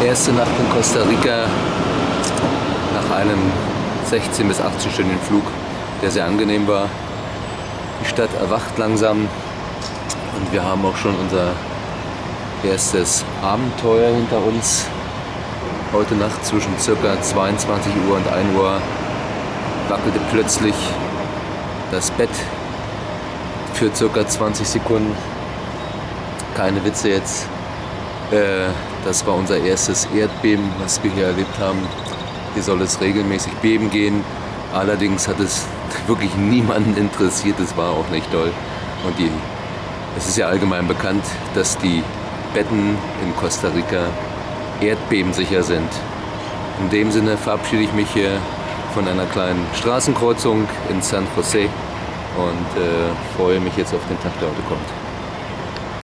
Erste Nacht in Costa Rica nach einem 16- bis 18-stündigen Flug, der sehr angenehm war. Die Stadt erwacht langsam und wir haben auch schon unser erstes Abenteuer hinter uns. Heute Nacht zwischen ca. 22 Uhr und 1 Uhr wackelte plötzlich das Bett für ca. 20 Sekunden. Keine Witze jetzt. Das war unser erstes Erdbeben, was wir hier erlebt haben. Hier soll es regelmäßig beben gehen. Allerdings hat es wirklich niemanden interessiert. Es war auch nicht doll. Und es ist ja allgemein bekannt, dass die Betten in Costa Rica erdbebensicher sind. In dem Sinne verabschiede ich mich hier von einer kleinen Straßenkreuzung in San Jose und freue mich jetzt auf den Tag, der heute kommt.